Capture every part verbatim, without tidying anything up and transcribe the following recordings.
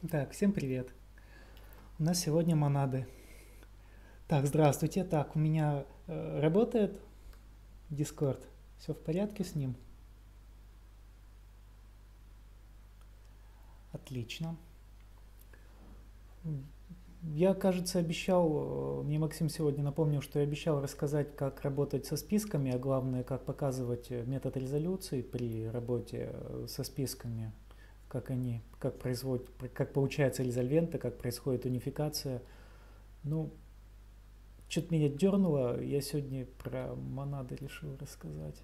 Так, всем привет. У нас сегодня монады. Так, здравствуйте. Так, у меня э, работает Discord. Все в порядке с ним? Отлично. Я, кажется, обещал, э, мне Максим сегодня напомнил, что я обещал рассказать, как работать со списками, а главное, как показывать э, метод резолюции при работе э, со списками, как они, как производят, как получается резольвенты, как происходит унификация. Ну, что-то меня дернуло, я сегодня про монады решил рассказать.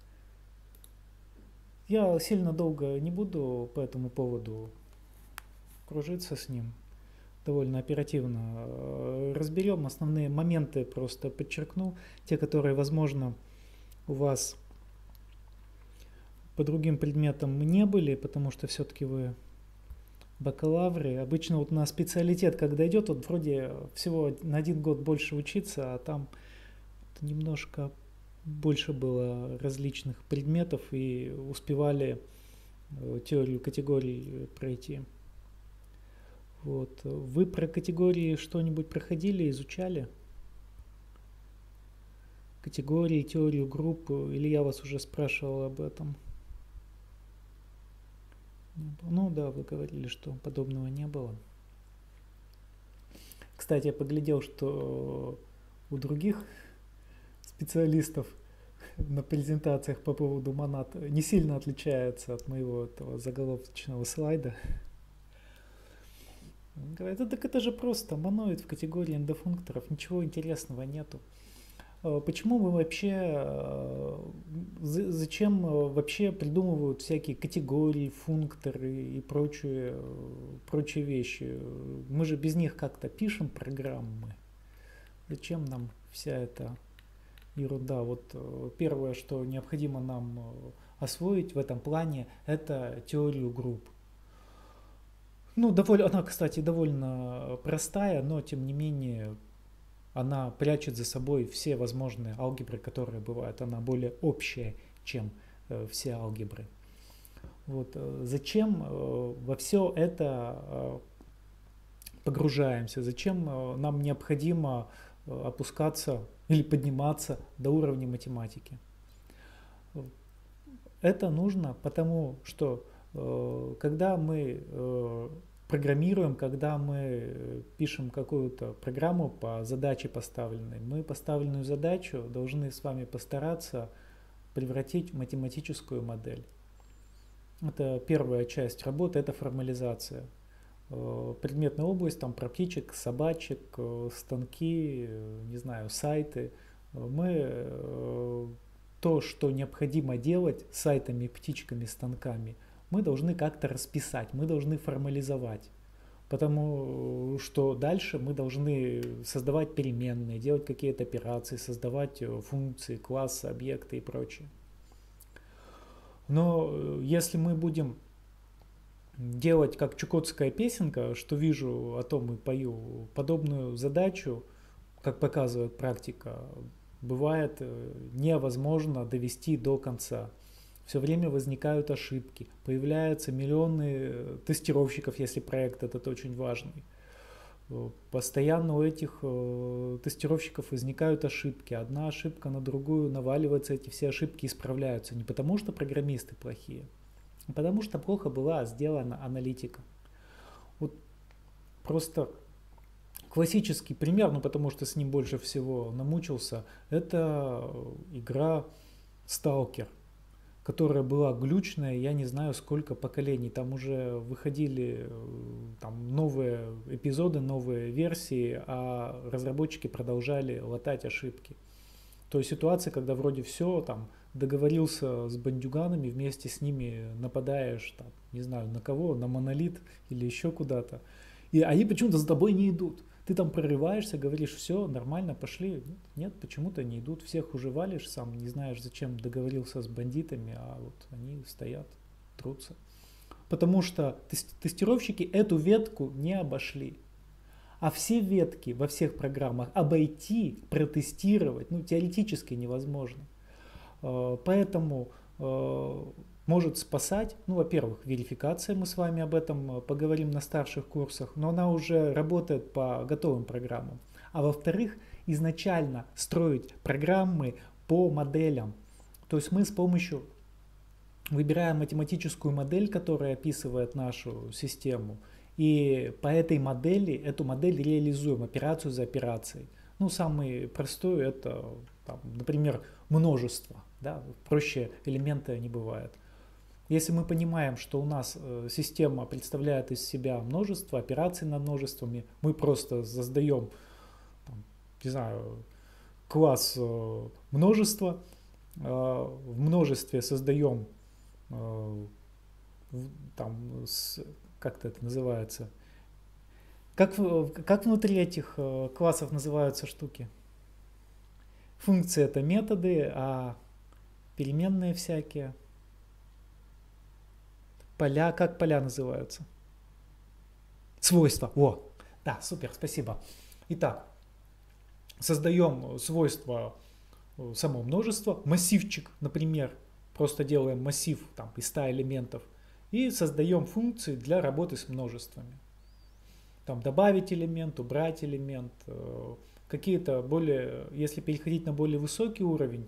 Я сильно долго не буду по этому поводу кружиться с ним. Довольно оперативно разберем основные моменты, просто подчеркну. Те, которые, возможно, у вас по другим предметам не были, потому что все-таки вы бакалавры. Обычно вот на специалитет, когда идет, вот вроде всего на один год больше учиться, а там немножко больше было различных предметов и успевали теорию категорий пройти. Вот. Вы про категории что-нибудь проходили, изучали? Категории, теорию групп, или я вас уже спрашивал об этом? Ну да, вы говорили, что подобного не было. Кстати, я поглядел, что у других специалистов на презентациях по поводу монад не сильно отличается от моего этого заголовочного слайда. Говорят, так это же просто моноид в категории эндофункторов, ничего интересного нету. Почему мы вообще, зачем вообще придумывают всякие категории, функторы и прочие, прочие вещи? Мы же без них как-то пишем программы. Зачем нам вся эта ерунда? Вот первое, что необходимо нам освоить в этом плане, это теорию групп. Ну, довольно, она, кстати, довольно простая, но тем не менее она прячет за собой все возможные алгебры, которые бывают. Она более общая, чем э, все алгебры. Вот, э, зачем э, во все это э, погружаемся? Зачем э, нам необходимо э, опускаться или подниматься до уровня математики? Это нужно потому, что э, когда мы э, программируем, когда мы пишем какую-то программу по задаче поставленной, мы поставленную задачу должны с вами постараться превратить в математическую модель. Это первая часть работы, это формализация. Предметная область, там про птичек, собачек, станки, не знаю, сайты. Мы то, что необходимо делать с сайтами, птичками, станками, мы должны как-то расписать, мы должны формализовать. Потому что дальше мы должны создавать переменные, делать какие-то операции, создавать функции, классы, объекты и прочее. Но если мы будем делать как чукотская песенка, что вижу, о том и пою, подобную задачу, как показывает практика, бывает невозможно довести до конца. Все время возникают ошибки, появляются миллионы тестировщиков, если проект этот очень важный. Постоянно у этих тестировщиков возникают ошибки. Одна ошибка на другую наваливается, эти все ошибки исправляются. Не потому что программисты плохие, а потому что плохо была сделана аналитика. Вот просто классический пример, ну потому что с ним больше всего намучился, это игра Stalker, которая была глючная, я не знаю сколько поколений. Там уже выходили там, новые эпизоды, новые версии, а разработчики продолжали латать ошибки. То есть ситуация, когда вроде все, там, договорился с бандюганами, вместе с ними нападаешь, там, не знаю, на кого, на монолит или еще куда-то. И они почему-то за тобой не идут. Ты там прорываешься, говоришь, все, нормально, пошли. Нет, нет, почему-то не идут. Всех уже валишь, сам не знаешь, зачем договорился с бандитами, а вот они стоят, трутся. Потому что тестировщики эту ветку не обошли. А все ветки во всех программах обойти, протестировать, ну, теоретически невозможно. Поэтому может спасать. Ну, во-первых, верификация, мы с вами об этом поговорим на старших курсах, но она уже работает по готовым программам. А во-вторых, изначально строить программы по моделям. То есть мы с помощью выбираем математическую модель, которая описывает нашу систему, и по этой модели, эту модель реализуем операцию за операцией. Ну, самый простой это, там, например, множество. Да? Проще элемента не бывает. Если мы понимаем, что у нас э, система представляет из себя множество операций над множествами, мы просто создаем, там, не знаю, класс э, множества, э, в множестве создаем, э, там, с, как-то это называется, как, как внутри этих э, классов называются штуки? Функции это методы, а переменные всякие. Поля, как поля называются? Свойства. О, да, супер, спасибо. Итак, создаем свойства само множество, массивчик, например, просто делаем массив там, из ста элементов и создаем функции для работы с множествами. Там добавить элемент, убрать элемент, какие-то более, если переходить на более высокий уровень,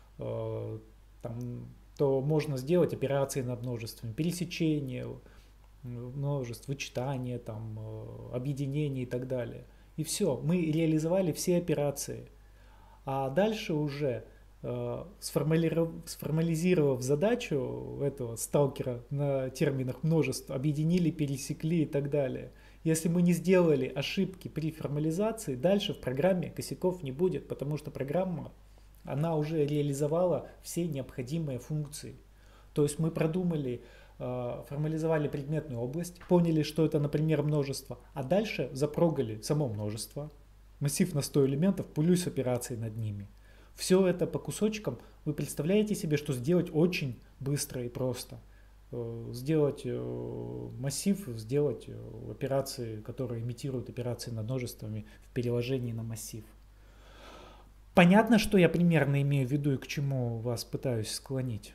там, то можно сделать операции над множествами, пересечение множеств, вычитание, там, объединение и так далее. И все, мы реализовали все операции. А дальше уже, сформализировав задачу этого сталкера на терминах множеств, объединили, пересекли и так далее. Если мы не сделали ошибки при формализации, дальше в программе косяков не будет, потому что программа, она уже реализовала все необходимые функции. То есть мы продумали, формализовали предметную область, поняли, что это, например, множество, а дальше запрогали само множество, массив на сто элементов, плюс операции над ними. Все это по кусочкам. Вы представляете себе, что сделать очень быстро и просто. Сделать массив, сделать операции, которые имитируют операции над множествами в переложении на массив. Понятно, что я примерно имею в виду и к чему вас пытаюсь склонить?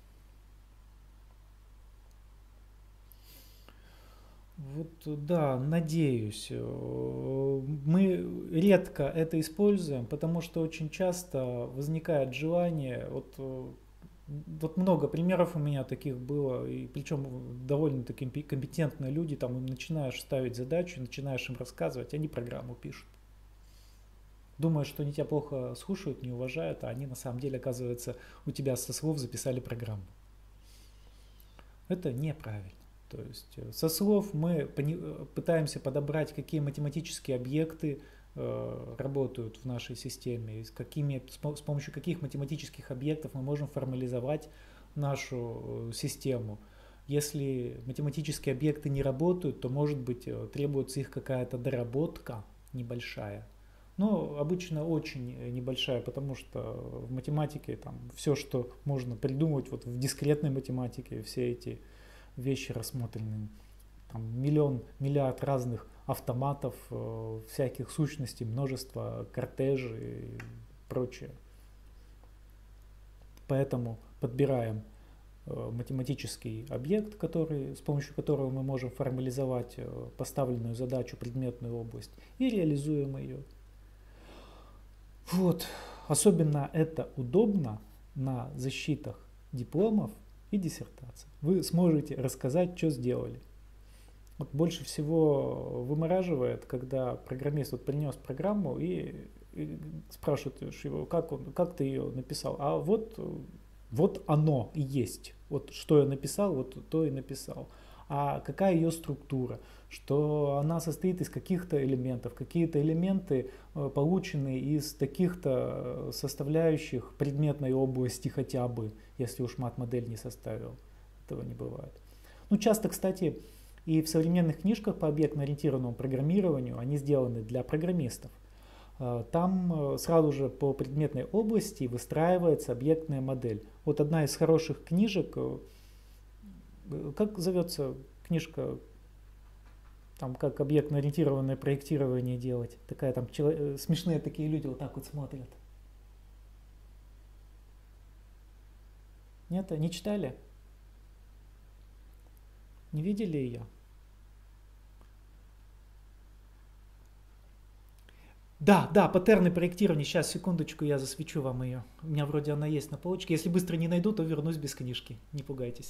Вот, да, надеюсь. Мы редко это используем, потому что очень часто возникает желание, вот, вот много примеров у меня таких было, и причем довольно-таки компетентные люди, там им начинаешь ставить задачу, начинаешь им рассказывать, они программу пишут. Думают, что они тебя плохо слушают, не уважают, а они на самом деле, оказывается, у тебя со слов записали программу. Это неправильно. То есть со слов мы пытаемся подобрать, какие математические объекты э, работают в нашей системе, с, какими, с помощью каких математических объектов мы можем формализовать нашу систему. Если математические объекты не работают, то, может быть, требуется их какая-то доработка небольшая. Но обычно очень небольшая, потому что в математике там все, что можно придумать, вот в дискретной математике, все эти вещи рассмотрены. Там миллион, миллиард разных автоматов, э, всяких сущностей, множество кортежей и прочее. Поэтому подбираем э, математический объект, который, с помощью которого мы можем формализовать э, поставленную задачу, предметную область, и реализуем ее. Вот. Особенно это удобно на защитах дипломов и диссертаций. Вы сможете рассказать, что сделали. Вот больше всего вымораживает, когда программист вот принес программу и, и спрашивает его, как, он, как ты ее написал. А вот, вот оно и есть. Вот что я написал, вот то и написал. А какая ее структура? Что она состоит из каких-то элементов. Какие-то элементы получены из таких-то составляющих предметной области хотя бы, если уж мат-модель не составил. Этого не бывает. Ну, часто, кстати, и в современных книжках по объектно-ориентированному программированию они сделаны для программистов. Там сразу же по предметной области выстраивается объектная модель. Вот одна из хороших книжек, как зовется книжка, там как объектно-ориентированное проектирование делать. Такая там чело... смешные такие люди вот так вот смотрят. Нет, не читали? Не видели ее? Да, да, паттерны проектирования. Сейчас, секундочку, я засвечу вам ее. У меня вроде она есть на полочке. Если быстро не найду, то вернусь без книжки. Не пугайтесь.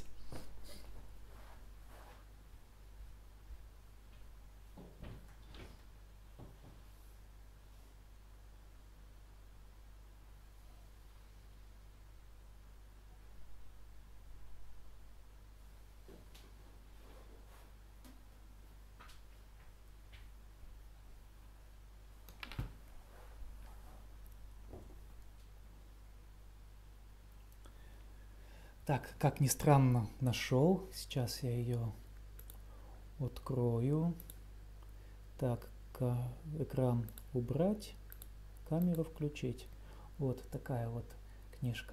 Так, как ни странно, нашел. Сейчас я ее открою. Так, экран убрать, камеру включить. Вот такая вот книжка.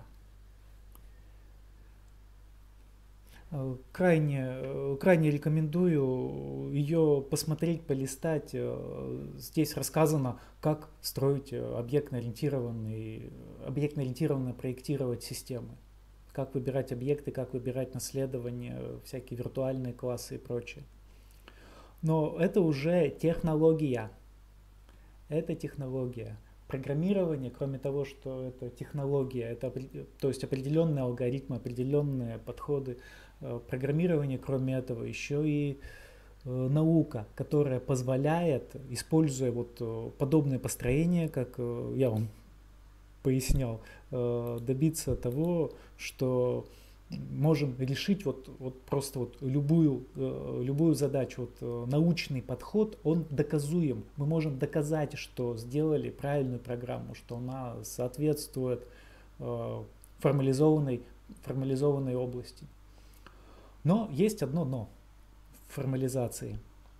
Крайне, крайне рекомендую ее посмотреть, полистать. Здесь рассказано, как строить объектно-ориентированные, объектно-ориентированно проектировать системы. Как выбирать объекты, как выбирать наследование, всякие виртуальные классы и прочее. Но это уже технология. Это технология. Программирование, кроме того, что это технология, это, то есть определенные алгоритмы, определенные подходы, программирование, кроме этого, еще и наука, которая позволяет, используя вот подобное построение, как я вам пояснял, добиться того, что можем решить вот, вот просто вот любую, любую задачу. Вот научный подход, он доказуем. Мы можем доказать, что сделали правильную программу, что она соответствует формализованной, формализованной области. Но есть одно но в формализации.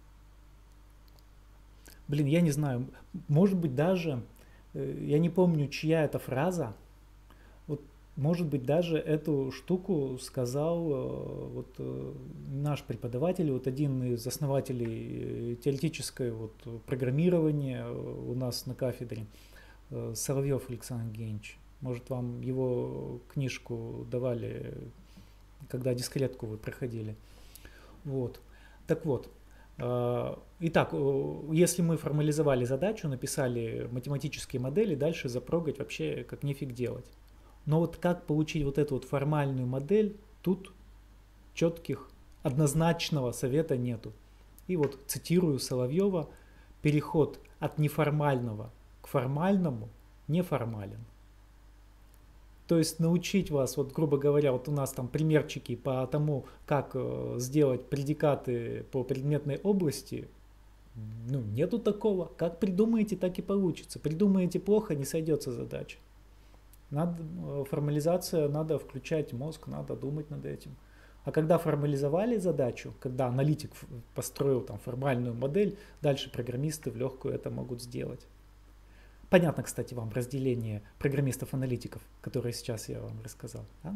Блин, я не знаю, может быть даже, я не помню, чья это фраза, вот, может быть даже эту штуку сказал вот наш преподаватель, вот один из основателей теоретической вот программирования у нас на кафедре, Соловьев Александр Евгеньевич. Может, вам его книжку давали, когда дискретку вы проходили. Вот. Так вот, итак, если мы формализовали задачу, написали математические модели, дальше запрогать вообще как нефиг делать. Но вот как получить вот эту вот формальную модель, тут четких, однозначного совета нету. И вот цитирую Соловьева: переход от неформального к формальному неформален. То есть научить вас, вот грубо говоря, вот у нас там примерчики по тому, как сделать предикаты по предметной области, ну нету такого. Как придумаете, так и получится. Придумаете плохо, не сойдется задача. Надо, формализация, надо включать мозг, надо думать над этим. А когда формализовали задачу, когда аналитик построил там формальную модель, дальше программисты в легкую это могут сделать. Понятно, кстати, вам разделение программистов-аналитиков, которые сейчас я вам рассказал. А?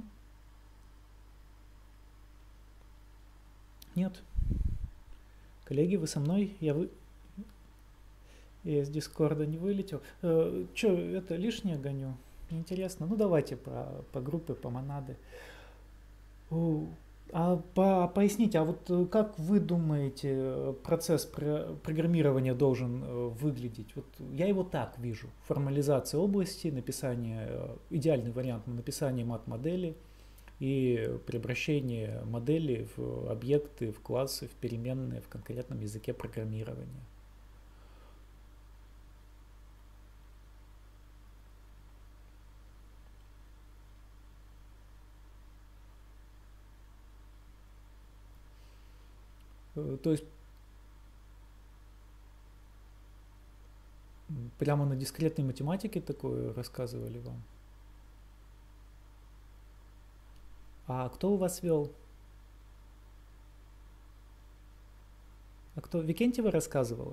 Нет. Коллеги, вы со мной? Я, вы... я из Дискорда не вылетел. Э, Че, это лишнее гоню? Интересно. Ну, давайте по, по группе, по монады. А по, поясните, а вот как вы думаете, процесс про, программирования должен выглядеть? Вот я его так вижу. Формализация области, написание, идеальный вариант написания мат-модели и превращение модели в объекты, в классы, в переменные в конкретном языке программирования. То есть прямо на дискретной математике такое рассказывали вам? А кто у вас вел? А кто? Викентьева рассказывала?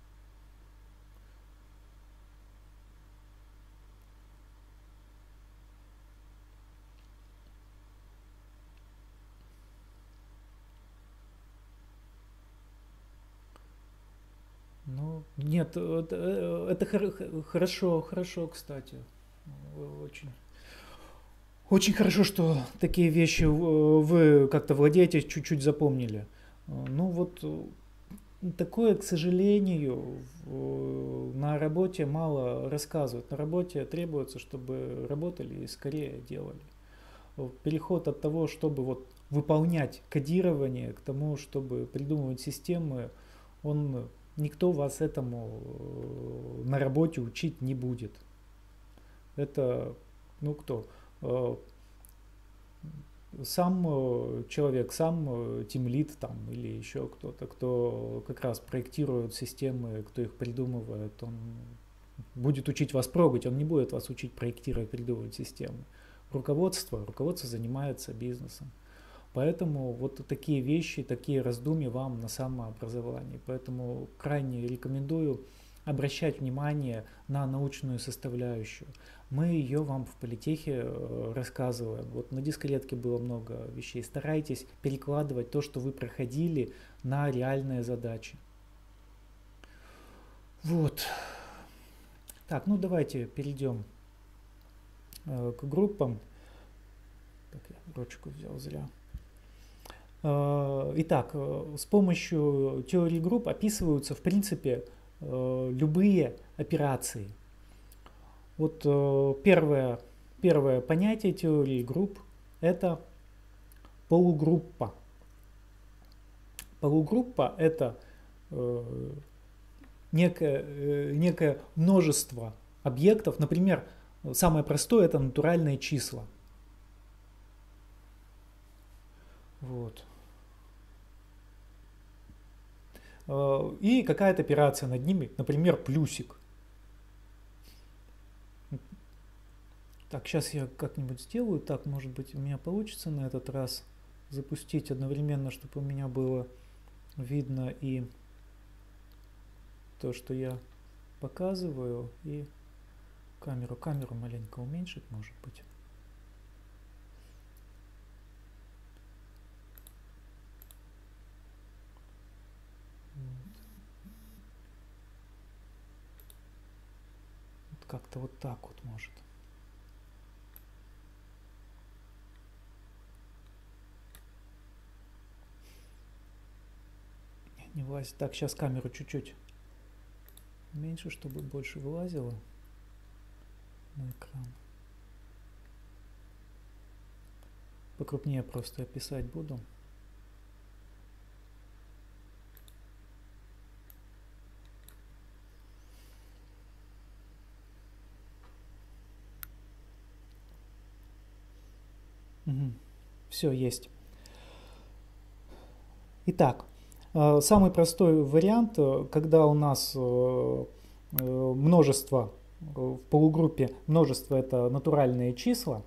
Ну, нет, это, это хорошо, хорошо, кстати. Очень. Очень хорошо, что такие вещи вы как-то владеете, чуть-чуть запомнили. Ну вот такое, к сожалению, на работе мало рассказывают. На работе требуется, чтобы работали и скорее делали. Переход от того, чтобы вот выполнять кодирование, к тому, чтобы придумывать системы, он, никто вас этому на работе учить не будет. Это, ну кто? Сам человек, сам тимлид там или еще кто-то, кто как раз проектирует системы, кто их придумывает, он будет учить вас прогать, он не будет вас учить проектировать, придумывать системы. Руководство, руководство занимается бизнесом. Поэтому вот такие вещи, такие раздумья вам на самообразование. Поэтому крайне рекомендую обращать внимание на научную составляющую. Мы ее вам в политехе рассказываем. Вот на дискретке было много вещей. Старайтесь перекладывать то, что вы проходили, на реальные задачи. Вот. Так, ну давайте перейдем э, к группам. Так, я ручку взял зря. Э, итак, э, с помощью теории групп описываются, в принципе, э, любые операции. Вот э, первое, первое понятие теории групп – это полугруппа. Полугруппа – это э, некое, э, некое множество объектов. Например, самое простое – это натуральные числа. Вот. Э, и какая-то операция над ними, например, плюсик. Так, сейчас я как-нибудь сделаю. Так, может быть, у меня получится на этот раз запустить одновременно, чтобы у меня было видно и то, что я показываю, и камеру. Камеру маленько уменьшить, может быть. Вот как-то вот так вот может. Не влазит. Так, сейчас камеру чуть-чуть меньше, чтобы больше вылазило на экран. Покрупнее просто описать буду. Угу. Все, есть. Итак, самый простой вариант, когда у нас множество, в полугруппе множество это натуральные числа,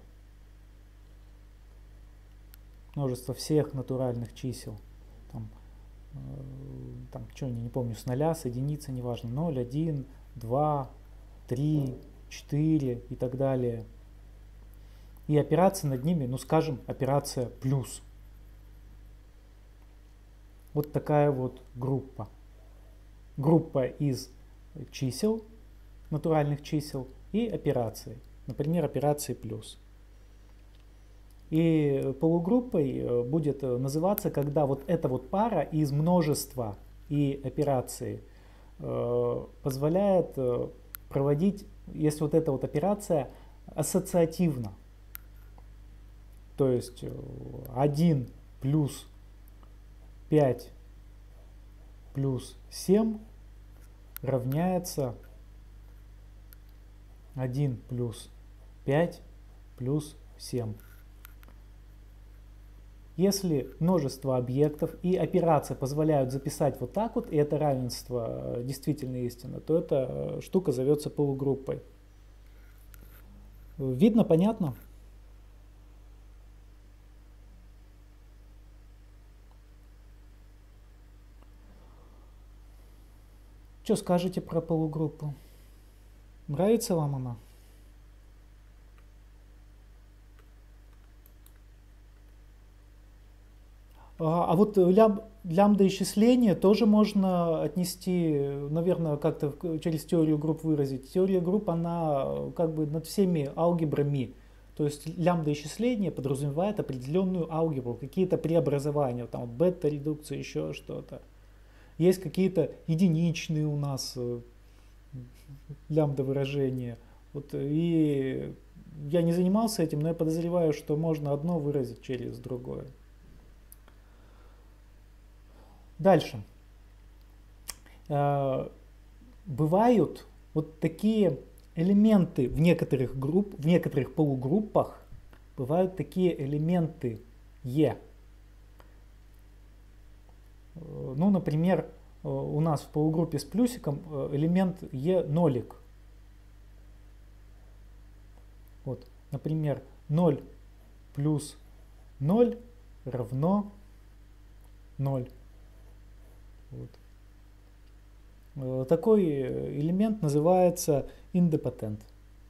множество всех натуральных чисел, там, там что, не помню, с нуля, с единицы, неважно, ноль, один, два, три, четыре и так далее. И операция над ними, ну скажем, операция плюс. Вот такая вот группа. Группа из чисел, натуральных чисел и операций. Например, операции плюс. И полугруппой будет называться, когда вот эта вот пара из множества и операции э, позволяет э, проводить, если вот эта вот операция ассоциативна. То есть один плюс пять плюс семь равняется один плюс пять плюс семь. Если множество объектов и операции позволяют записать вот так вот, и это равенство действительно истина, то эта штука зовется полугруппой. Видно, понятно? Что скажете про полугруппу? Нравится вам она? А, а вот лям, лямбда исчисления тоже можно отнести, наверное, как-то через теорию групп выразить. Теория групп, она как бы над всеми алгебрами. То есть лямбда исчисление подразумевает определенную алгебру, какие-то преобразования, там бета-редукция, еще что-то. Есть какие-то единичные у нас лямбда выражения. Вот, и я не занимался этим, но я подозреваю, что можно одно выразить через другое. Дальше. Бывают вот такие элементы в некоторых групп, в некоторых полугруппах, бывают такие элементы Е. Ну, например, у нас в полугруппе с плюсиком элемент Е нолик. Вот, например, ноль плюс ноль равно ноль. Вот. Такой элемент называется индепотент.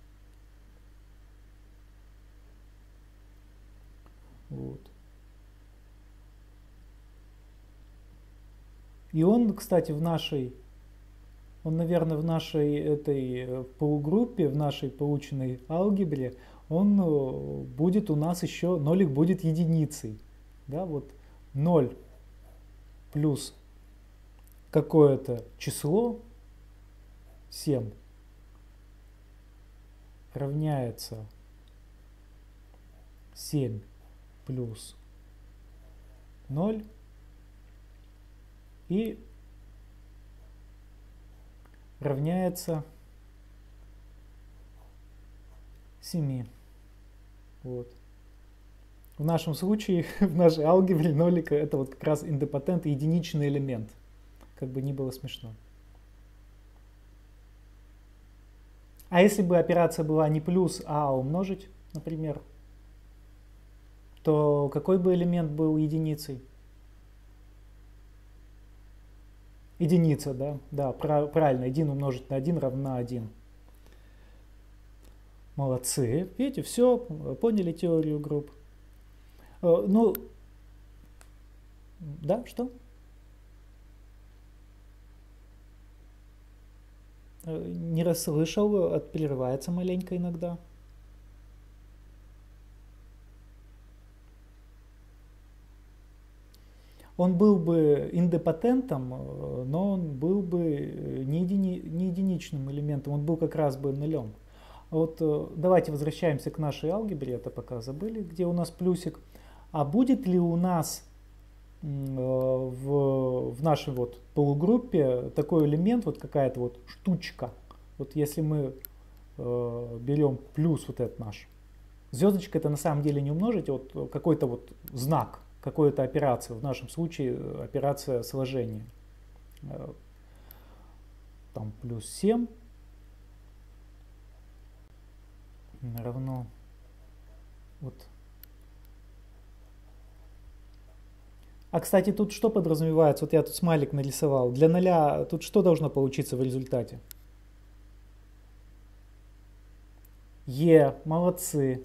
Вот. И он, кстати, в нашей, он, наверное, в нашей этой полугруппе, в нашей полученной алгебре, он будет у нас еще, нолик будет единицей. Да, вот ноль плюс какое-то число, семь, равняется семь плюс ноль и равняется семи. Вот. В нашем случае, в нашей алгебре нолика это вот как раз индепотент, единичный элемент. Как бы ни было смешно. А если бы операция была не плюс, а умножить, например, то какой бы элемент был единицей? Единица, да? Да, правильно. один умножить на один равно один. Молодцы. Видите, все, поняли теорию групп. Ну, да, что? Не расслышал, прерывается маленько иногда. Он был бы индепотентом, но он был бы не, едини, не единичным элементом, он был как раз бы нулем. Вот давайте возвращаемся к нашей алгебре, это пока забыли, где у нас плюсик. А будет ли у нас в, в нашей вот полугруппе такой элемент, вот какая-то вот штучка, вот если мы э, берем плюс вот этот наш, звездочка это на самом деле не умножить, а вот какой-то вот знак, какой-то операция, в нашем случае операция сложения, э, там плюс семь равно вот. А, кстати, тут что подразумевается? Вот я тут смайлик нарисовал. Для ноля тут что должно получиться в результате? Е, молодцы.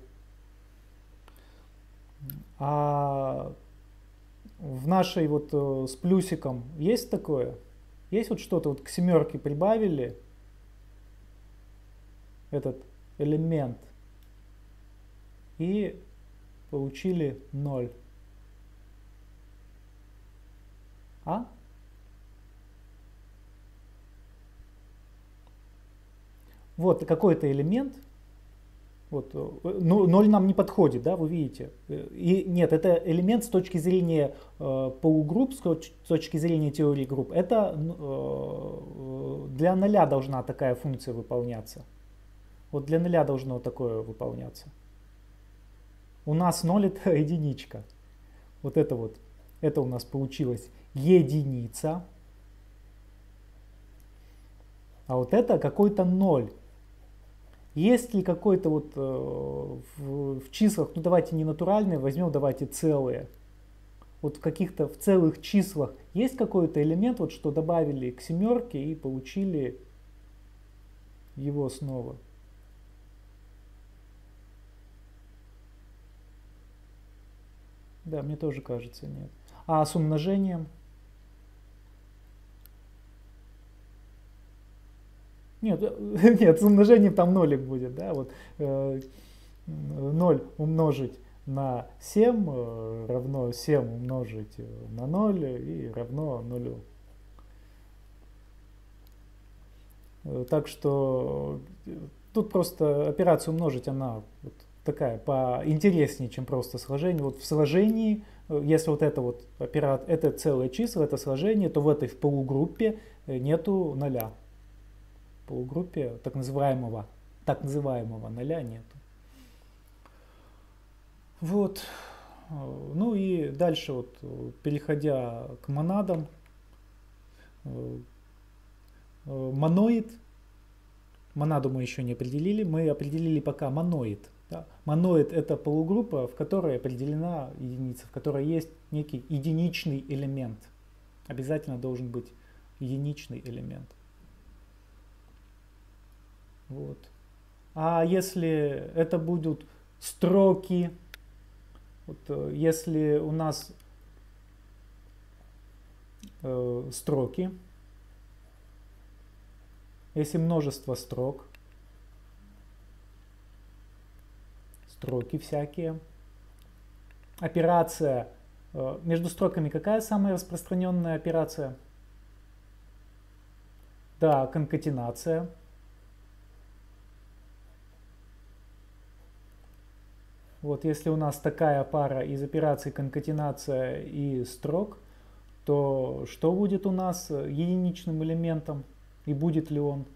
А в нашей вот с плюсиком есть такое? Есть вот что-то вот к семерке прибавили этот элемент и получили ноль. А? Вот какой-то элемент, вот, ну, ноль нам не подходит, да, вы видите. И нет, это элемент с точки зрения э, полугрупп, с точки зрения теории групп. Это э, для ноля должна такая функция выполняться. Вот для ноля должно такое выполняться. У нас ноль это единичка. Вот это вот, это у нас получилось единица. А вот это какой-то ноль. Есть ли какой-то вот э, в, в числах, ну давайте не натуральные, возьмем давайте целые. Вот в каких-то в целых числах есть какой-то элемент, вот что добавили к семерке и получили его снова. Да, мне тоже кажется, нет. А с умножением? Нет, нет, с умножением там нолик будет, да, вот. Э, ноль умножить на семь равно семь умножить на ноль и равно нулю. Так что тут просто операция умножить, она вот такая поинтереснее, чем просто сложение. Вот в сложении, если вот это вот операция, это целое число, это сложение, то в этой в полугруппе нету ноля. В полугруппе так называемого, так называемого ноля нету. Вот. Ну и дальше вот, переходя к монадам, моноид, монаду мы еще не определили, мы определили пока моноид. Да? Моноид — это полугруппа, в которой определена единица, в которой есть некий единичный элемент. Обязательно должен быть единичный элемент. Вот. А если это будут строки, вот, если у нас э, строки, если множество строк, строки всякие, операция э, между строками, какая самая распространенная операция? Да, конкатенация. Вот если у нас такая пара из операций конкатенация и строк, то что будет у нас единичным элементом? И будет ли он?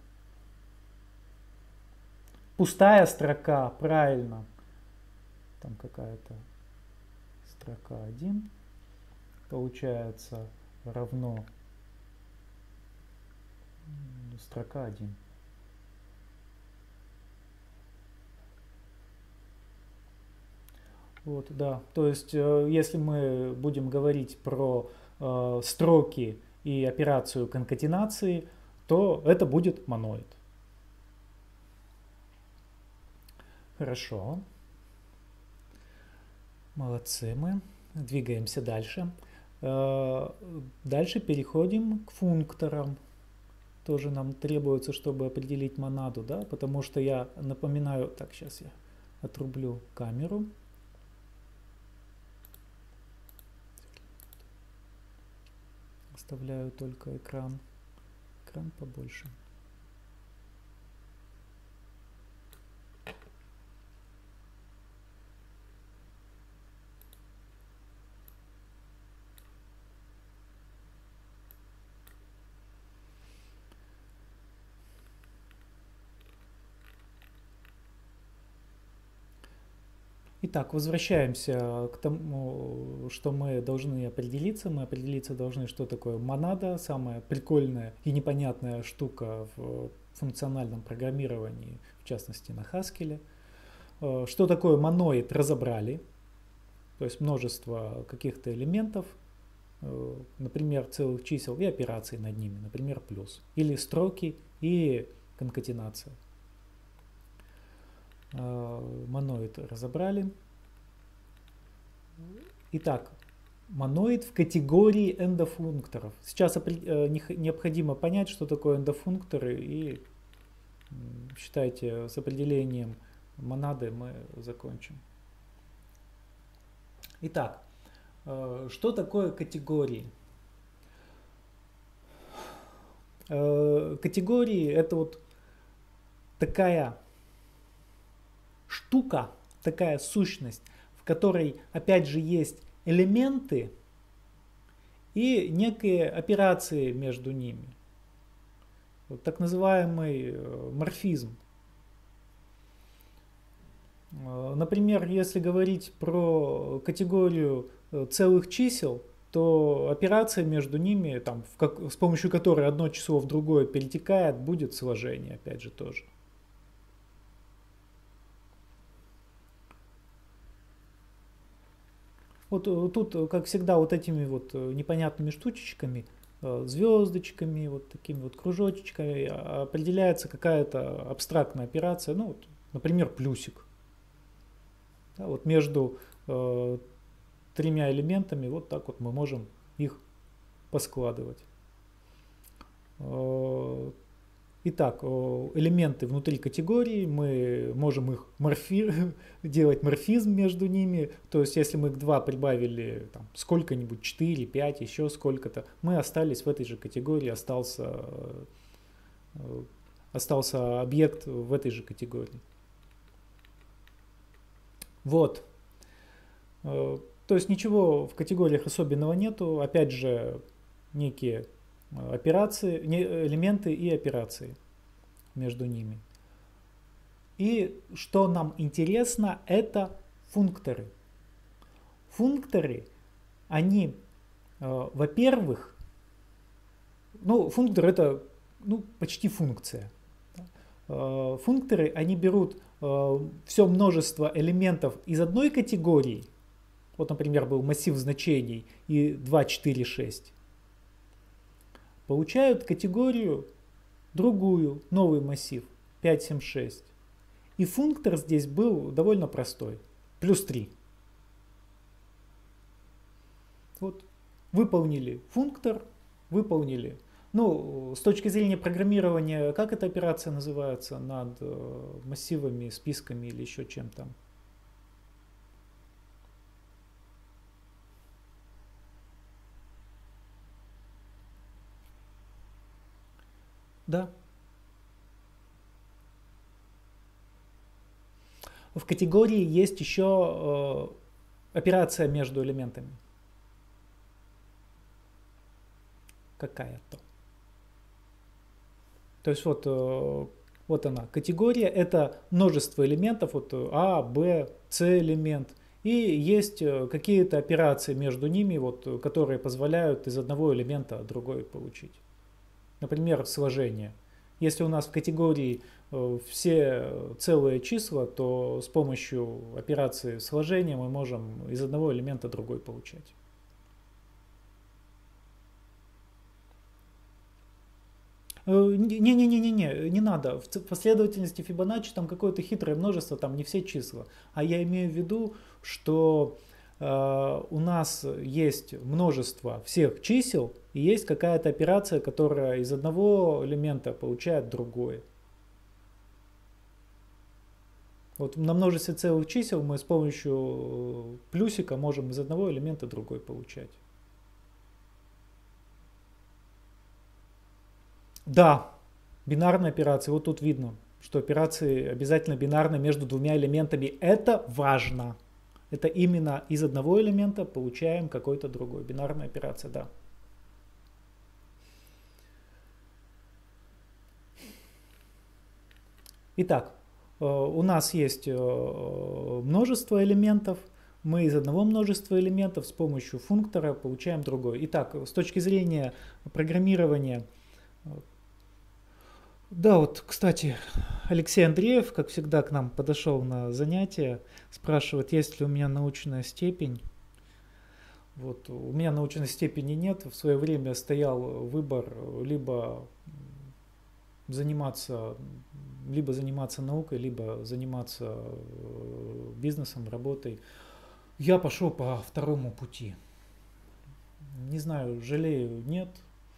Пустая строка, правильно. Там какая-то строка один. Получается равно строка один. Вот, да. То есть, если мы будем говорить про э, строки и операцию конкатенации, то это будет моноид. Хорошо. Молодцы мы. Двигаемся дальше. Э, дальше переходим к функторам. Тоже нам требуется, чтобы определить монаду, да, потому что я напоминаю, так, сейчас я отрублю камеру. Оставляю только экран, экран побольше. Итак, возвращаемся к тому, что мы должны определиться. Мы определиться должны, что такое монада, самая прикольная и непонятная штука в функциональном программировании, в частности на Haskell. Что такое моноид, разобрали. То есть множество каких-то элементов, например, целых чисел и операций над ними, например, плюс. Или строки и конкатенация. Моноид разобрали. Итак, моноид в категории эндофункторов. Сейчас необходимо понять, что такое эндофункторы, и считайте, с определением монады мы закончим. Итак, что такое категории? Категории — это вот такая штука, такая сущность, в которой, опять же, есть элементы и некие операции между ними. Вот так называемый морфизм. Например, если говорить про категорию целых чисел, то операция между ними, там, в как, с помощью которой одно число в другое перетекает, будет сложение, опять же, тоже. Вот тут, как всегда, вот этими вот непонятными штучечками, звездочками, вот такими вот кружочечками определяется какая-то абстрактная операция, ну, вот, например, плюсик. Да, вот между э, тремя элементами вот так вот мы можем их поскладывать. Э, Итак, элементы внутри категории, мы можем их морфи... делать морфизм между ними. То есть, если мы к два прибавили там, сколько-нибудь, четыре, пять, еще сколько-то, мы остались в этой же категории, остался, остался объект в этой же категории. Вот. То есть, ничего в категориях особенного нету. Опять же, некие операции, элементы и операции между ними. И что нам интересно, это функторы. Функторы, они, э, во-первых, ну, функтор это ну, почти функция. Э, функторы, они берут э, все множество элементов из одной категории. Вот, например, был массив значений и два, четыре, шесть. Получают категорию другую, новый массив пять, семь, шесть. И функтор здесь был довольно простой. Плюс три. Вот. Выполнили функтор, выполнили. Ну, с точки зрения программирования, как эта операция называется над массивами, списками или еще чем-то? Да. В категории есть еще э, операция между элементами. Какая-то. То есть вот, э, вот она, категория, это множество элементов, вот А, Б, С элемент. И есть какие-то операции между ними, вот, которые позволяют из одного элемента другой получить. Например, сложение. Если у нас в категории все целые числа, то с помощью операции сложения мы можем из одного элемента другой получать. Не-не-не-не, не, не надо. В последовательности Фибоначчи там какое-то хитрое множество, там не все числа. А я имею в виду, что э, у нас есть множество всех чисел, и есть какая-то операция, которая из одного элемента получает другое. Вот на множестве целых чисел мы с помощью плюсика можем из одного элемента другой получать. Да, бинарные операции. Вот тут видно, что операции обязательно бинарны между двумя элементами. Это важно. Это именно из одного элемента получаем какой-то другой. Бинарная операция, да. Итак, у нас есть множество элементов. Мы из одного множества элементов с помощью функтора получаем другой. Итак, с точки зрения программирования... Да, вот, кстати, Алексей Андреев, как всегда, к нам подошел на занятие, спрашивает, есть ли у меня научная степень. Вот, у меня научной степени нет. В свое время стоял выбор либо заниматься, либо заниматься наукой, либо заниматься бизнесом, работой. Я пошел по второму пути. Не знаю, жалею, нет.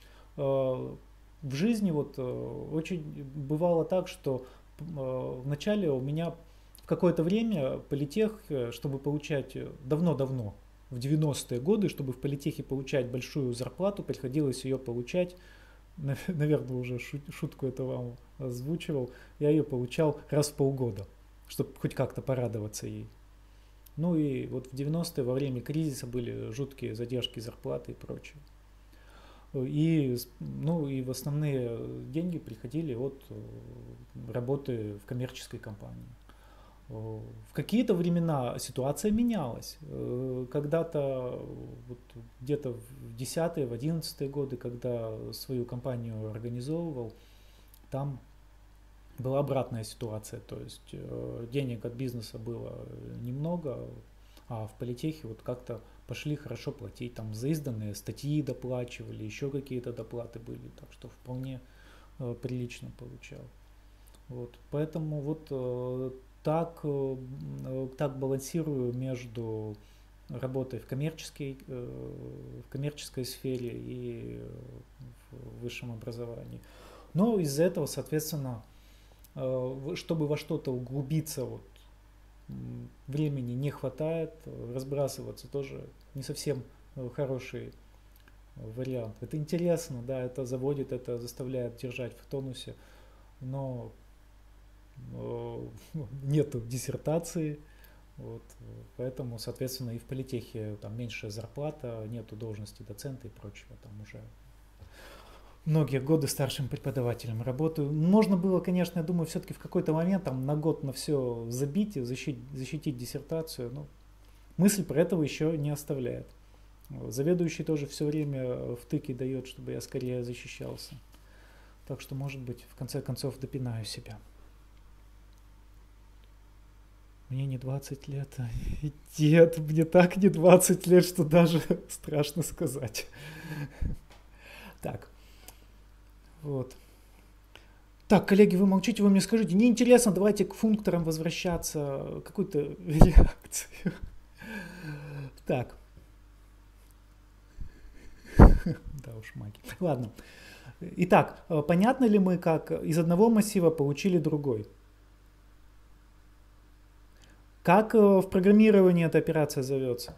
В жизни вот очень бывало так, что вначале у меня в какое-то время политех, чтобы получать давно-давно, в девяностые годы, чтобы в политехе получать большую зарплату, приходилось ее получать, наверное, уже шутку это вам озвучивал, я ее получал раз в полгода, чтобы хоть как-то порадоваться ей. Ну и вот в девяностые во время кризиса были жуткие задержки зарплаты и прочее. И, ну, и в основные деньги приходили от работы в коммерческой компании. В какие-то времена ситуация менялась. Когда-то вот, где-то в десятые, в одиннадцатые годы, когда свою компанию организовывал, там была обратная ситуация. То есть денег от бизнеса было немного, а в политехе вот как-то пошли хорошо платить, там за изданные статьи доплачивали, еще какие-то доплаты были, так что вполне э, прилично получал. Вот, поэтому вот э, так, э, так балансирую между работой в коммерческой, э, в коммерческой сфере и в высшем образовании. Но из-за этого, соответственно, чтобы во что-то углубиться, вот, времени не хватает, разбрасываться тоже не совсем хороший вариант. Это интересно, да, это заводит, это заставляет держать в тонусе, но нету диссертации, вот, поэтому, соответственно, и в политехе там меньшая зарплата, нету должности доцента и прочего, там уже многие годы старшим преподавателем работаю. Можно было, конечно, я думаю, все-таки в какой-то момент там на год на все забить и защитить, защитить диссертацию, но мысль про этого еще не оставляет. Заведующий тоже все время втыки дает, чтобы я скорее защищался. Так что, может быть, в конце концов допинаю себя. Мне не двадцать лет. Дед, мне так не двадцать лет, что даже страшно сказать. Так. Вот. Так, коллеги, вы молчите, вы мне скажите. Неинтересно, давайте к функторам возвращаться. Какую-то реакцию. Так. Да уж, маги. Ладно. Итак, понятно ли мы, как из одного массива получили другой? Как в программировании эта операция зовется?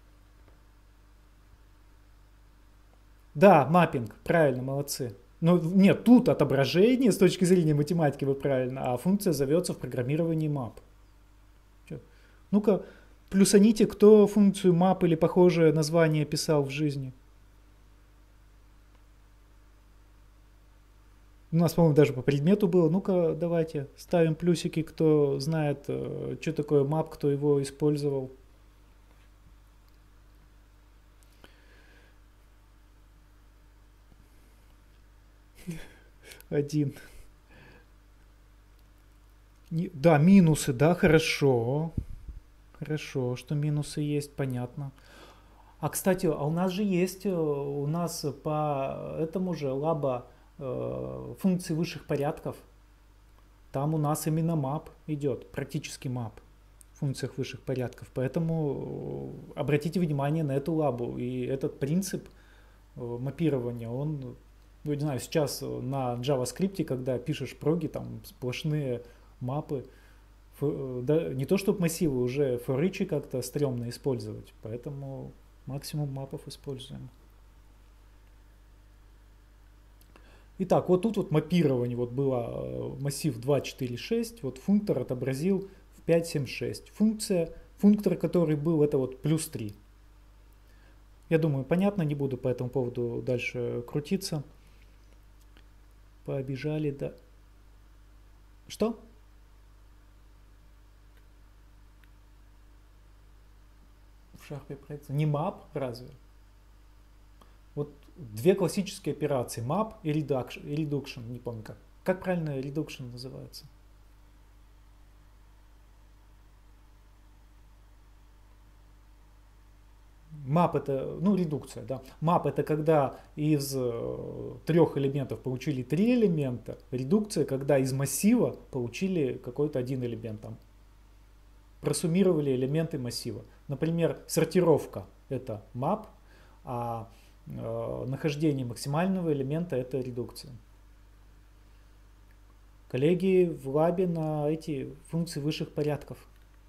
Да, маппинг, правильно, молодцы. Но нет, тут отображение с точки зрения математики вы правильно, а функция зовется в программировании map. Ну-ка, плюсаните, кто функцию map или похожее название писал в жизни. У нас, по-моему, даже по предмету было. Ну-ка, давайте ставим плюсики, кто знает, что такое map, кто его использовал. Один. Да, минусы, да, хорошо. Хорошо, что минусы есть, понятно. А, кстати, а у нас же есть, у нас по этому же лаба э, функции высших порядков. Там у нас именно map идет, практически map в функциях высших порядков. Поэтому обратите внимание на эту лабу. И этот принцип мапирования, он, ну, не знаю, сейчас на JavaScript, когда пишешь проги, там сплошные мапы. Да, не то чтобы массивы, уже форичи как-то стрёмно использовать. Поэтому максимум мапов используем. Итак, вот тут вот мапирование, вот было массив два, четыре, шесть, вот функтор отобразил в пять, семь, шесть. Функция, функтор, который был, это вот плюс три. Я думаю, понятно, не буду по этому поводу дальше крутиться. Побежали, да. Что? В шарпе проекция. Не map, разве? Вот две классические операции, map и reduction, и reduction, не помню как. Как правильно reduction называется? Map это, ну, редукция, да. Map это когда из э, трех элементов получили три элемента. Редукция, когда из массива получили какой-то один элемент. Там. Просуммировали элементы массива. Например, сортировка это map, а э, нахождение максимального элемента это редукция. Коллеги в лабе на эти функции высших порядков.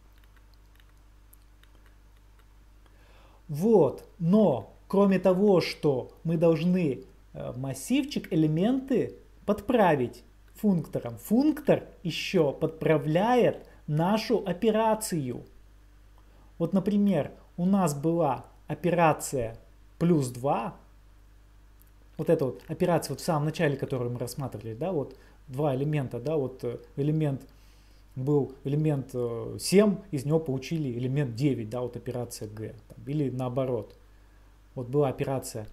Вот, но кроме того, что мы должны массивчик, элементы подправить функтором, функтор еще подправляет нашу операцию. Вот, например, у нас была операция плюс два, вот эта вот операция вот в самом начале, которую мы рассматривали, да, вот два элемента, да, вот элемент был элемент семь, из него получили элемент девять, да, вот операция G. Там, или наоборот. Вот была операция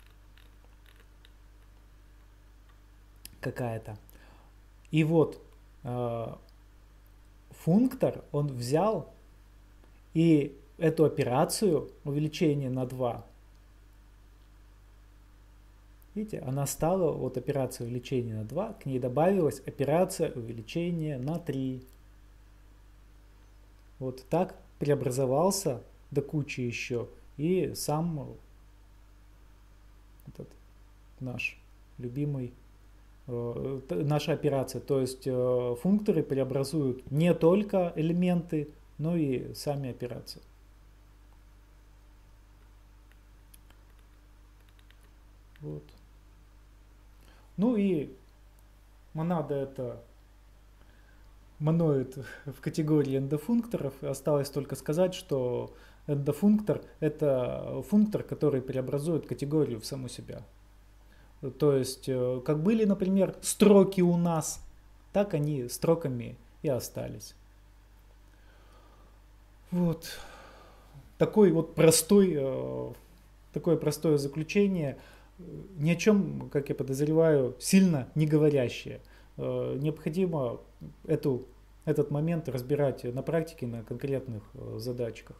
какая-то. И вот э, функтор, он взял и эту операцию увеличение на два, видите, она стала, вот операция увеличения на два, к ней добавилась операция увеличения на три. Вот так преобразовался до кучи еще и сам этот наш любимый э, наша операция. То есть э, функторы преобразуют не только элементы, но и сами операции. Вот. Ну и монада — это моноид в категории эндофункторов. Осталось только сказать, что эндофунктор — это функтор, который преобразует категорию в саму себя. То есть, как были, например, строки у нас, так они строками и остались. Вот. Такой вот простой, такое простое заключение, ни о чем, как я подозреваю, сильно не говорящее. Необходимо эту, этот момент разбирать на практике, на конкретных задачках.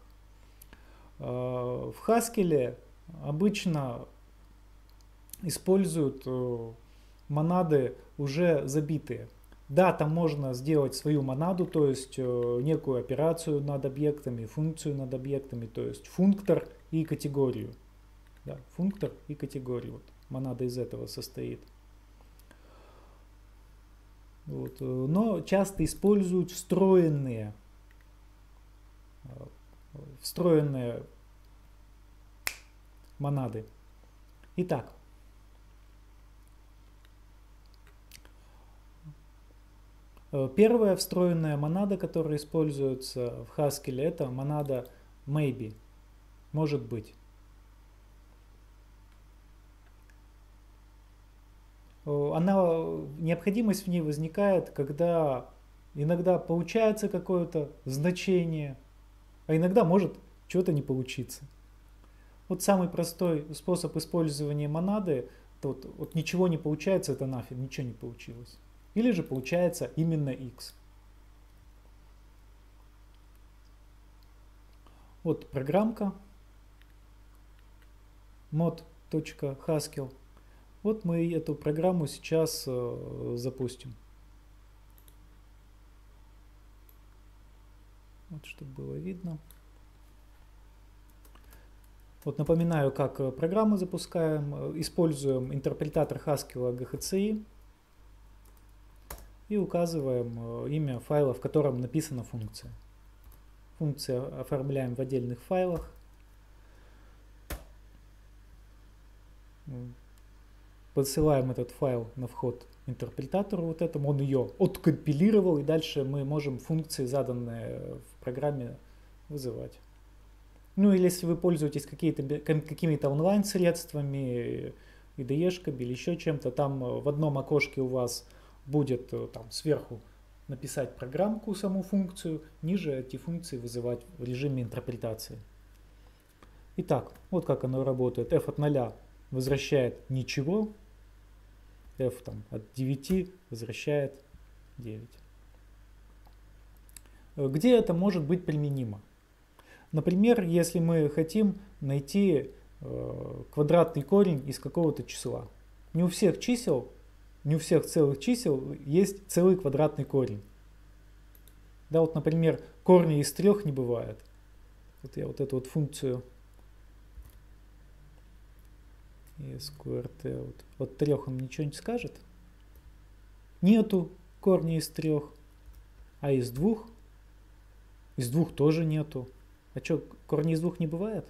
В Haskell обычно используют монады уже забитые. Да, там можно сделать свою монаду, то есть некую операцию над объектами, функцию над объектами, то есть функтор и категорию. Да, функтор и категорию. Вот, монада из этого состоит. Вот. Но часто используют встроенные, встроенные монады. Итак, первая встроенная монада, которая используется в Haskell, это монада maybe, может быть. Она, необходимость в ней возникает, когда иногда получается какое-то значение, а иногда может что-то не получиться. Вот самый простой способ использования монады, вот, вот ничего не получается, это нафиг, ничего не получилось. Или же получается именно x. Вот программка mod.haskell. Вот мы эту программу сейчас э, запустим. Вот, чтобы было видно. Вот напоминаю, как программы запускаем. Используем интерпретатор Haskell джи эйч си и и указываем имя файла, в котором написана функция. Функцию оформляем в отдельных файлах. Подсылаем этот файл на вход интерпретатору вот этому, он ее откомпилировал, и дальше мы можем функции, заданные в программе, вызывать. Ну или если вы пользуетесь какими-то онлайн-средствами, ай ди и-шками или еще чем-то, там в одном окошке у вас будет там сверху написать программку, саму функцию, ниже эти функции вызывать в режиме интерпретации. Итак, вот как оно работает. F от нуля возвращает ничего, f там, от девяти возвращает девять. Где это может быть применимо? Например, если мы хотим найти э, квадратный корень из какого-то числа. Не у всех чисел, не у всех целых чисел есть целый квадратный корень. Да, вот, например, корня из трех не бывает. Вот я вот эту вот функцию sqrt, вот, от трех он ничего не скажет. Нету корня из трех, а из двух, из двух тоже нету. А что, корни из двух не бывает?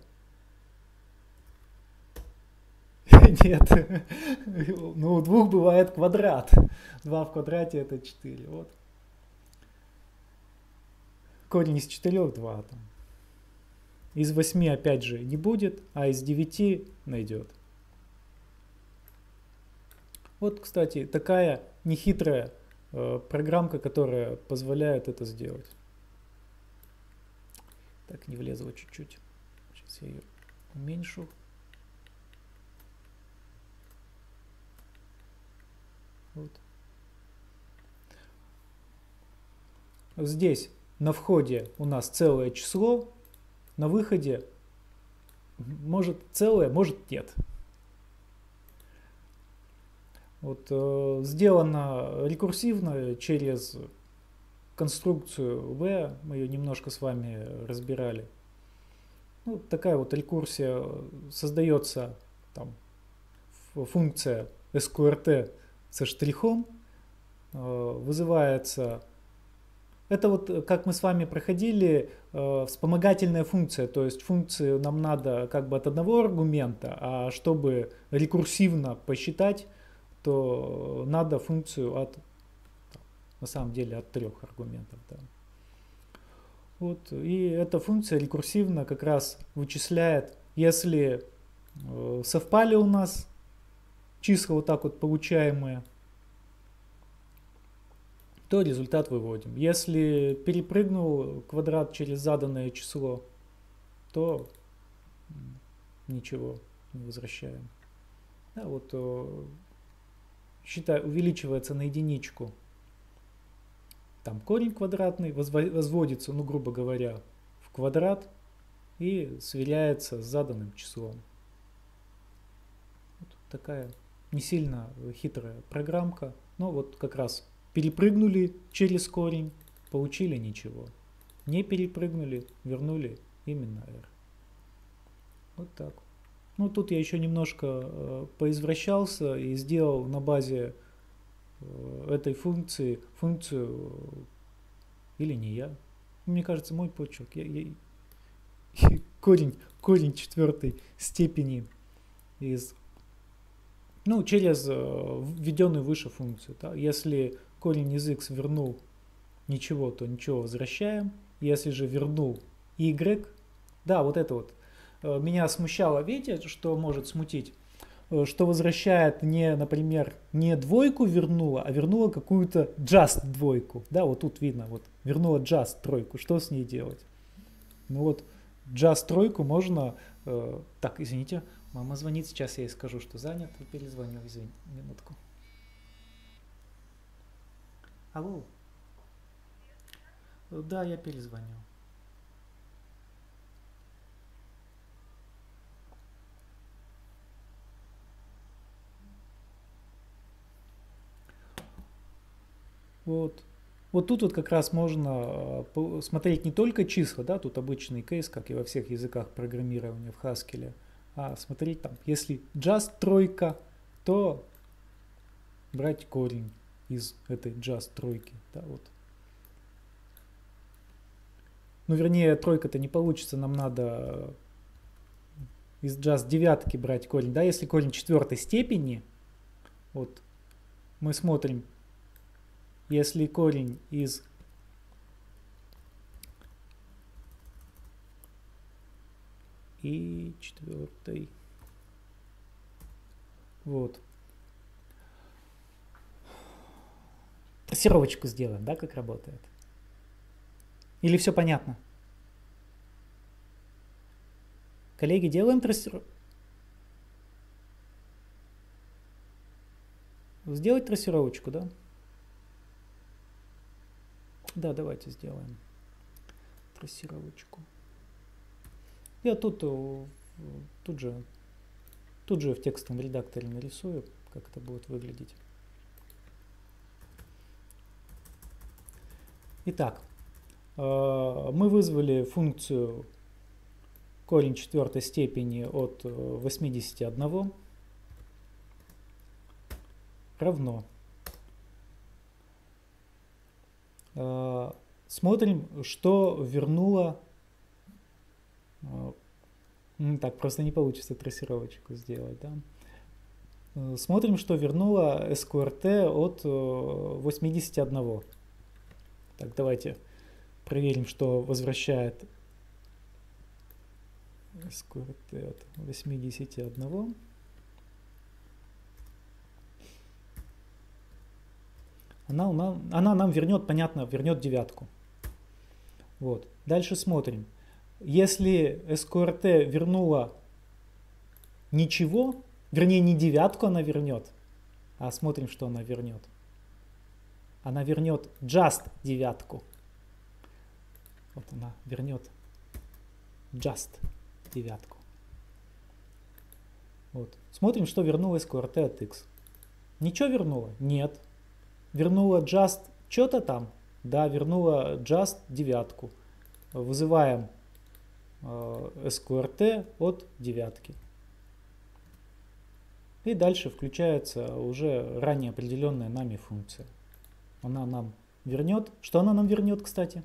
Нет. Ну, у двух бывает квадрат. два в квадрате это четыре. Вот. Корень из четырех два. Там. Из восьми опять же не будет, а из девяти найдет. Вот, кстати, такая нехитрая э, программка, которая позволяет это сделать. Так, не влезло чуть-чуть. Сейчас я ее уменьшу. Вот. Здесь на входе у нас целое число, на выходе может целое, может нет. Вот, э, сделано рекурсивно через конструкцию V, мы ее немножко с вами разбирали. Ну, такая вот рекурсия создается, там, функция sqrt со штрихом, вызывается... Это вот, как мы с вами проходили, вспомогательная функция, то есть функцию нам надо как бы от одного аргумента, а чтобы рекурсивно посчитать, то надо функцию от, на самом деле, от трех аргументов. Да. Вот, и эта функция рекурсивно как раз вычисляет, если совпали у нас числа вот так вот получаемые, то результат выводим. Если перепрыгнул квадрат через заданное число, то ничего не возвращаем. Да, вот считай, увеличивается на единичку. Там корень квадратный возводится, ну грубо говоря, в квадрат и сверяется с заданным числом. Вот такая не сильно хитрая программка, но вот как раз перепрыгнули через корень, получили ничего. Не перепрыгнули, вернули именно r. Вот так. Ну тут я еще немножко э, поизвращался и сделал на базе э, этой функции функцию, э, или не я. Мне кажется, мой почерк. Я, я, корень, корень четвертой степени из, ну, через э, введенную выше функцию. Да? Если корень из x вернул ничего, то ничего возвращаем. Если же вернул y, да, вот это вот. Меня смущало, видите, что может смутить? Что возвращает не, например, не двойку вернула, а вернула какую-то just двойку. Да, вот тут видно, вот вернула just тройку. Что с ней делать? Ну вот, just тройку можно... Э, так, извините, мама звонит, сейчас я ей скажу, что занят. И перезвоню, извините, минутку. Алло. Да, я перезвоню. Вот. Вот тут вот как раз можно смотреть не только числа, да, тут обычный кейс, как и во всех языках программирования в Haskell, а смотреть там, если just тройка, то брать корень из этой just тройки, да, вот. Ну, вернее, тройка-то не получится, нам надо из just девятки брать корень, да, если корень четвертой степени, вот, мы смотрим, если корень из и четвертой, вот, трассировочку сделаем, да, как работает? Или все понятно? Коллеги, делаем трассировку. Сделать трассировочку, да? Да, давайте сделаем трассировочку. Я тут, тут же, тут же в текстовом редакторе нарисую, как это будет выглядеть. Итак, мы вызвали функцию корень четвертой степени от восьмидесяти одного равно. Смотрим, что вернуло. Так, просто не получится трассировочку сделать. Да? Смотрим, что вернуло скрт от восьмидесяти одного. Так, давайте проверим, что возвращает скрт от восьмидесяти одного. Она, она, она нам вернет, понятно, вернет девятку. Вот. Дальше смотрим. Если скрт вернула ничего, вернее не девятку она вернет, а смотрим, что она вернет. Она вернет just девятку. Вот она вернет just девятку. Вот. Смотрим, что вернула скрт от x. Ничего вернула? Нет. Вернула just что-то там? Да, вернула just девятку. Вызываем э, скрт от девятки. И дальше включается уже ранее определенная нами функция. Она нам вернет. Что она нам вернет, кстати?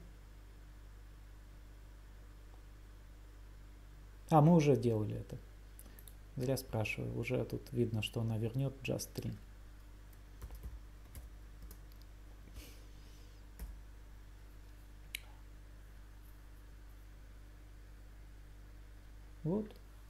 А, мы уже делали это. Зря спрашиваю. Уже тут видно, что она вернет just три. Вот.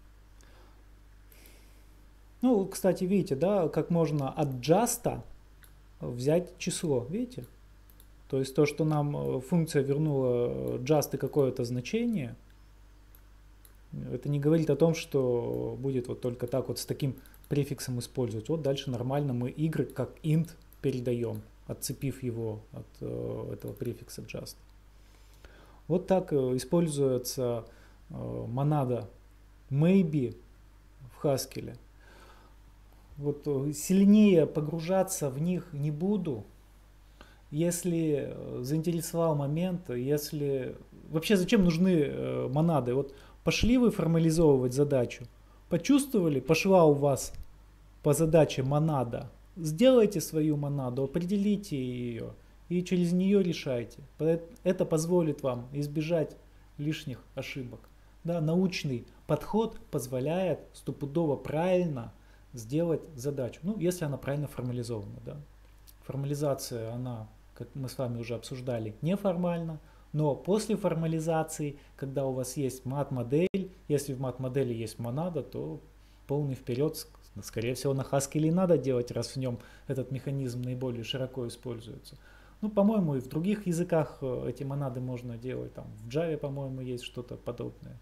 Ну, кстати, видите, да, как можно от just взять число. Видите? То есть то, что нам функция вернула just и какое-то значение, это не говорит о том, что будет вот только так вот с таким префиксом использовать. Вот дальше нормально мы y как int передаем, отцепив его от э, этого префикса just. Вот так э, используется э, монада maybe в Haskell. Вот э, сильнее погружаться в них не буду. Если заинтересовал момент, если... Вообще зачем нужны э, монады? Вот пошли вы формализовывать задачу, почувствовали, пошла у вас по задаче монада, сделайте свою монаду, определите ее и через нее решайте. Это позволит вам избежать лишних ошибок. Да, научный подход позволяет стопудово правильно сделать задачу, ну, если она правильно формализована. Да. Формализация, она, как мы с вами уже обсуждали, неформально, но после формализации, когда у вас есть мат-модель, если в мат-модели есть монада, то полный вперед, скорее всего, на Haskell и надо делать, раз в нем этот механизм наиболее широко используется. Ну, по-моему, и в других языках эти монады можно делать, там в Java, по-моему, есть что-то подобное.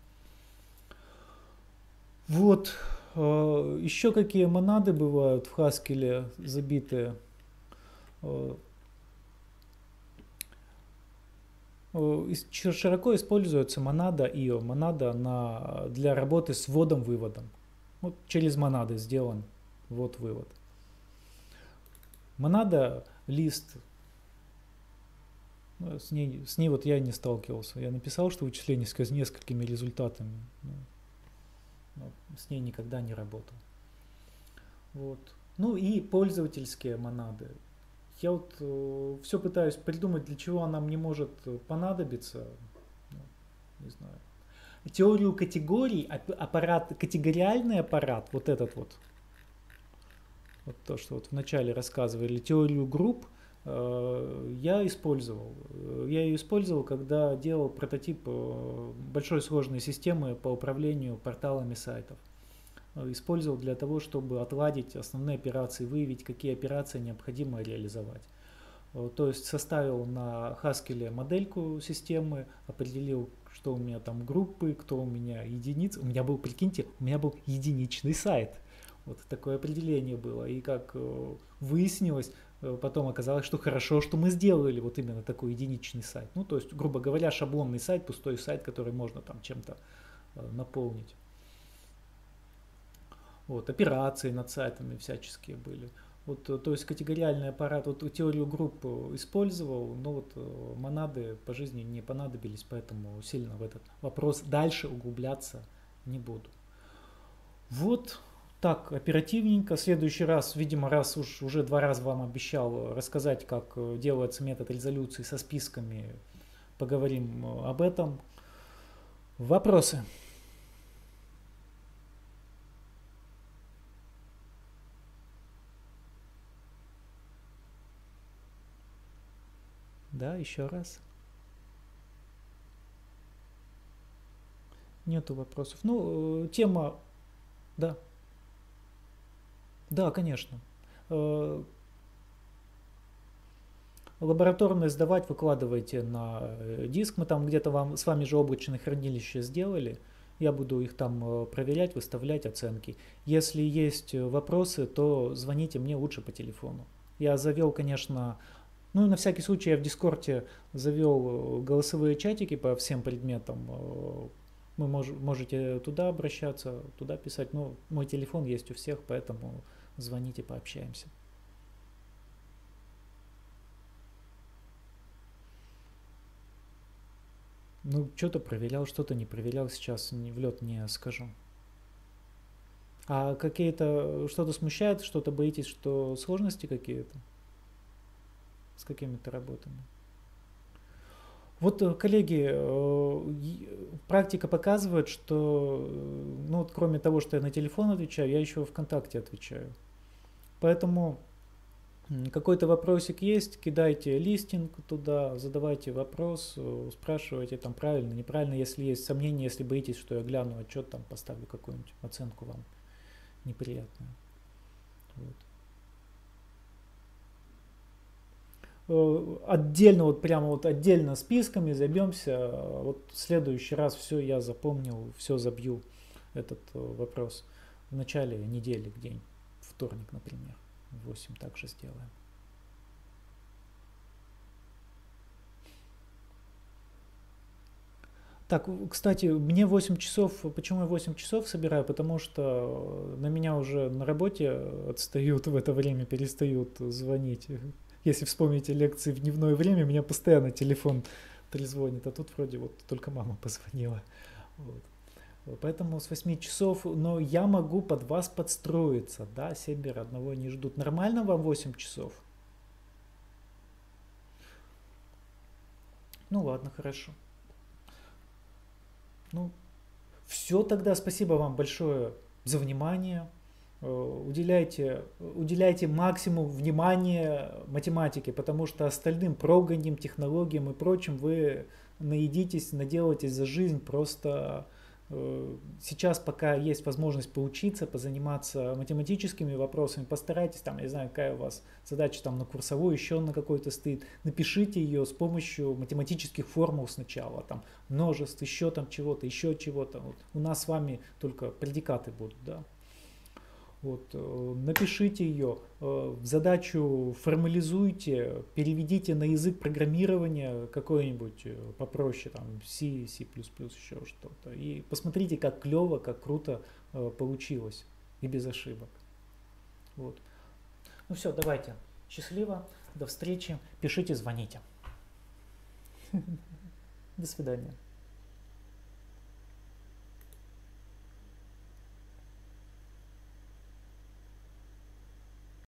Вот, еще какие монады бывают в Haskell забитые. Широко используется монада ай о, монада на, для работы с вводом-выводом. Вот через монады сделан ввод-вывод. Монада лист, с ней, с ней вот я не сталкивался. Я написал, что вычисление с несколькими результатами, но с ней никогда не работал. Вот. Ну и пользовательские монады. Я вот э, все пытаюсь придумать, для чего она мне может понадобиться. Ну, не знаю. Теорию категорий, аппарат, категориальный аппарат, вот этот вот, вот то, что вот вначале рассказывали, теорию групп, э, я использовал. Я ее использовал, когда делал прототип э, большой сложной системы по управлению порталами сайтов. Использовал для того, чтобы отладить основные операции, выявить, какие операции необходимо реализовать. То есть составил на Haskell модельку системы, определил, что у меня там группы, кто у меня единицы. У меня был, прикиньте, у меня был единичный сайт. Вот такое определение было. И как выяснилось, потом оказалось, что хорошо, что мы сделали вот именно такой единичный сайт. Ну, то есть, грубо говоря, шаблонный сайт, пустой сайт, который можно там чем-то наполнить. Вот, операции над сайтами всяческие были. Вот, то есть категориальный аппарат, вот теорию групп использовал, но вот монады по жизни не понадобились, поэтому сильно в этот вопрос дальше углубляться не буду. Вот так оперативненько. В следующий раз, видимо, раз уж уже два раза вам обещал рассказать, как делается метод резолюции со списками, поговорим об этом. Вопросы? Да, еще раз. Нету вопросов. Ну, тема, да. Да, конечно. Лабораторные сдавать выкладывайте на диск. Мы там где-то вам с вами же облачное хранилище сделали. Я буду их там проверять, выставлять оценки. Если есть вопросы, то звоните мне лучше по телефону. Я завел, конечно, ну и на всякий случай я в Дискорде завел голосовые чатики по всем предметам. Вы мож, можете туда обращаться, туда писать. Ну, мой телефон есть у всех, поэтому звоните, пообщаемся. Ну, что-то проверял, что-то не проверял, сейчас в лед не скажу. А какие-то, что-то смущает, что-то боитесь, что сложности какие-то с какими-то работами? Вот, коллеги, практика показывает, что, ну вот кроме того, что я на телефон отвечаю, я еще ВКонтакте отвечаю. Поэтому какой-то вопросик есть, кидайте листинг туда, задавайте вопрос, спрашивайте там правильно, неправильно, если есть сомнения, если боитесь, что я гляну отчет, там поставлю какую-нибудь оценку вам неприятную. Вот. Отдельно, вот прямо вот отдельно списками займемся. Вот в следующий раз все я запомнил, все забью этот вопрос в начале недели, в день, вторник, например, в восемь также сделаем. Так, кстати, мне восемь часов, почему я восемь часов собираю? Потому что на меня уже на работе отстают в это время, перестают звонить. Если вспомните лекции в дневное время, меня постоянно телефон трезвонит, а тут вроде вот только мама позвонила. Вот. Поэтому с восьми часов, но я могу под вас подстроиться, да, Сибирь одного не ждут. Нормально вам восемь часов? Ну ладно, хорошо. Ну, все тогда, спасибо вам большое за внимание. Уделяйте, уделяйте максимум внимания математике, потому что остальным программам, технологиям и прочим вы наедитесь, наделаетесь за жизнь. Просто э, сейчас, пока есть возможность поучиться, позаниматься математическими вопросами, постарайтесь, там, я не знаю, какая у вас задача там на курсовой, еще на какой-то стоит, напишите ее с помощью математических формул сначала, там, множеств, еще там чего-то, еще чего-то. Вот. У нас с вами только предикаты будут, да. Вот, напишите ее, задачу формализуйте, переведите на язык программирования какой-нибудь попроще, там C, C++, еще что-то. И посмотрите, как клево, как круто получилось и без ошибок. Вот. Ну все, давайте. Счастливо, до встречи, пишите, звоните. До свидания.